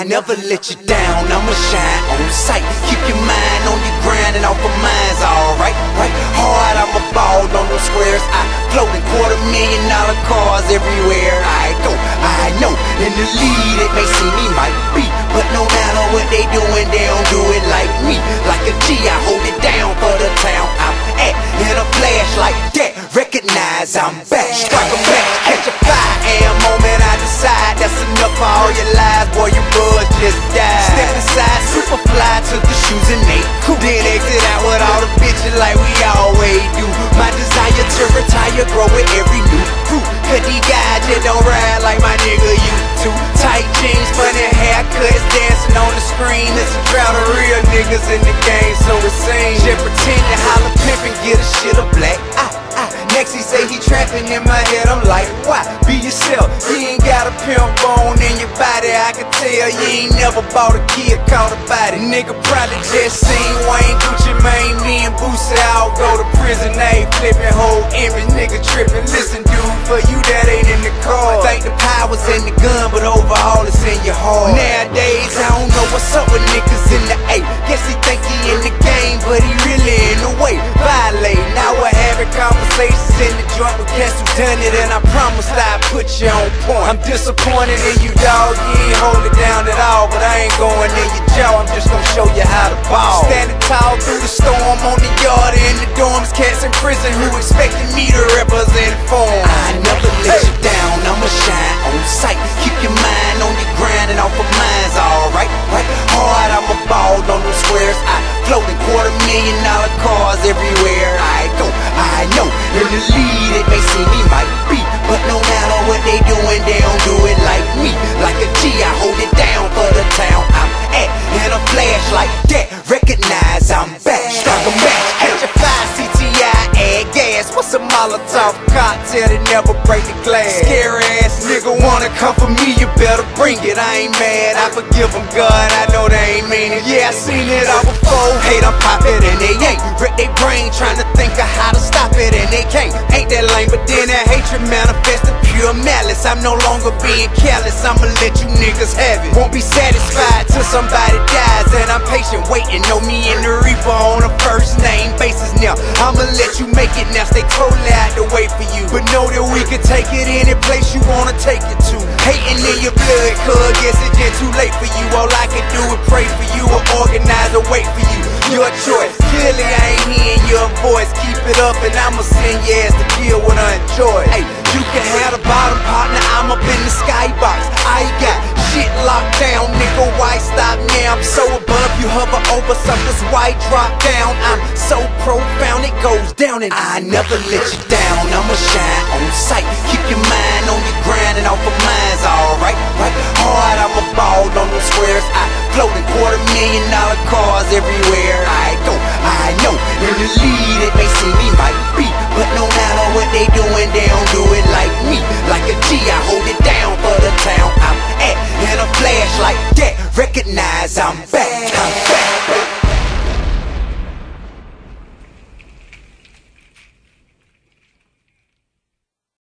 I never let you down, I'ma shine on sight. Keep your mind on your grind and off of mine's alright, right? Hard, I'ma ball on them squares. I float in $250,000 cars everywhere I go. I know in the lead it may seem me might be, but no matter what they doing, they don't do it like me. Like a G, I hold it down for the town I'm at. In a flash like that, recognize I'm back. Strike a match, catch a 5 a.m. moment, I decide that's enough for all your lies, boy, your buzz just died. Step inside, super fly, took the shoes and they cool. Then exit out with all the bitches like we always do. My desire to retire grow with every new crew. Cause these guys just don't ride like my nigga used to. Tight jeans, funny haircuts, dancing on the screen. It's a crowd of real niggas in the game, so it seems. Just pretend to holler pimp and get a shit of black. Next he say he trapping in my head, I'm like, why? Be yourself, you ain't got a pimp bone in your body. I can tell you ain't never bought a kid, caught a body. Nigga probably just seen Wayne, Gucci Mane, me and Boosie all go to prison. They flipping whole image, nigga tripping. Listen dude, for you that ain't in the car. Think the power's in the gun, but overall it's in your heart. Nowadays I don't know what's up with niggas in the A. Guess he think he in the game, but he really in the way. Violate, now we're having conversations in the joint with cats who done it, and I promise that I put you on point. I'm disappointed in you, dog. You ain't hold it down at all, but I ain't going in your jaw. I'm just gonna show you how to ball. Standing tall through the storm on the yard in the dorms. Cats in prison who expected me to represent for 'em. I never let you down, I'ma shine on sight. Keep your mind on your grind and off of mine's alright, right? Hard, I'ma ball on them squares. I float in $250,000 cars everywhere I go. I know in the lead it may seem me might be, but no matter what they doing, they don't do it like me. Like a G, I hold it down for the town I'm at. In a flash like that, recognize I'm back. Strike a match, catch a 5 CTI, add gas. What's a Molotov cocktail that never break the glass? Scary ass nigga wanna come for me, you better bring it. I ain't mad, I forgive them, God, I know they ain't mean it. Yeah, I seen it all before. Hate I'm pop it and they ain't. Wreck they brain trying to think of how to stop it and they can't. Ain't that lame, but then that hatred manifested pure malice. I'm no longer being careless, I'ma let you niggas have it. Won't be satisfied till somebody dies, and I'm patient waiting. Know me and the Reaper on a first name basis now. I'ma let you make it now, stay totally out the way for you, but know that we can take it any place you wanna take it to. Hating in your blood, cuz guess it's just too late for you. All I can do is pray for you or organize a wait for you. Your choice, clearly I ain't hearing your voice. Keep it up and I'ma send your ass to kill when I enjoy. Hey, you can have the bottom partner, I'm up in the skybox. I got shit locked down, nigga, why stop now? I'm so above you, hover over suckers, why drop down? I'm so profound, it goes down, and I never let you down, I'ma shine on sight. Keep your mind on your grind and off of mine's alright, right? Hard, I'ma ball on them squares. I float in $250,000 cars everywhere I go. I know in the lead it may seem me might be, but no matter what they doing, they don't do it like me. Like a G, I hold it down for the town I'm at. In a flash like that, recognize I'm back.